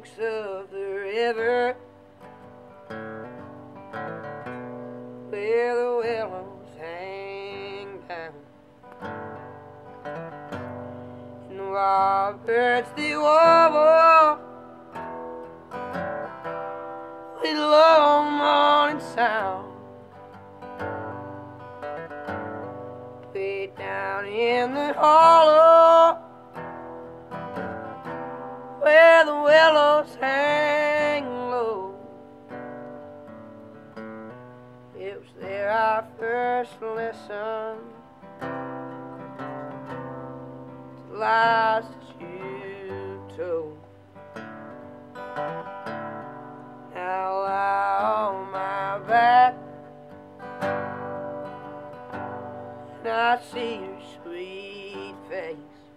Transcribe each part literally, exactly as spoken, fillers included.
banks of the river, where the willows hang down, and the wild birds they warble with low morning sound. Way down in the hollow, where the willows hang low, it was there I first listened to lies that you told. Now lie on my back, and I see your sweet face.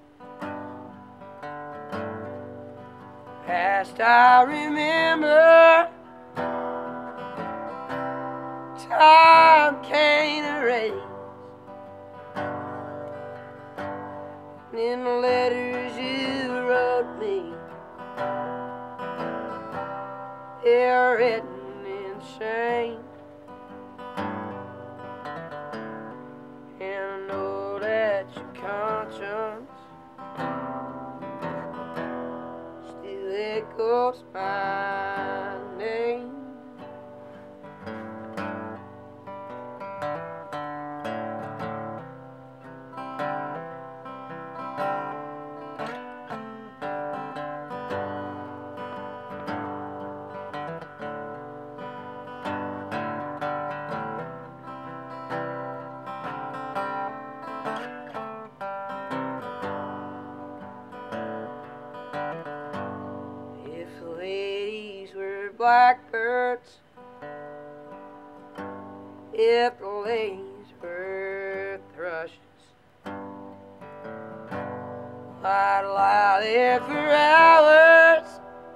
Past I remember, time can't erase. And in the letters you wrote me, they're written in shame. And I know that your conscience still echoes my name. If ladies were blackbirds, if the ladies were thrushes, I'd lie there for hours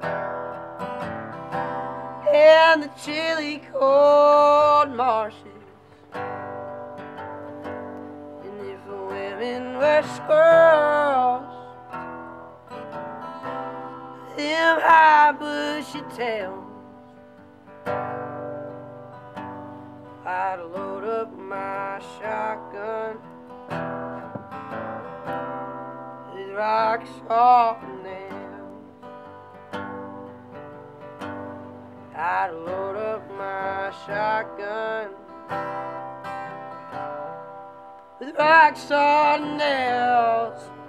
in the chilly cold marshes. And if the women were squirrels, them high bushy tails, I'd load up my shotgun with rock salt nails. I'd load up my shotgun with rock salt nails.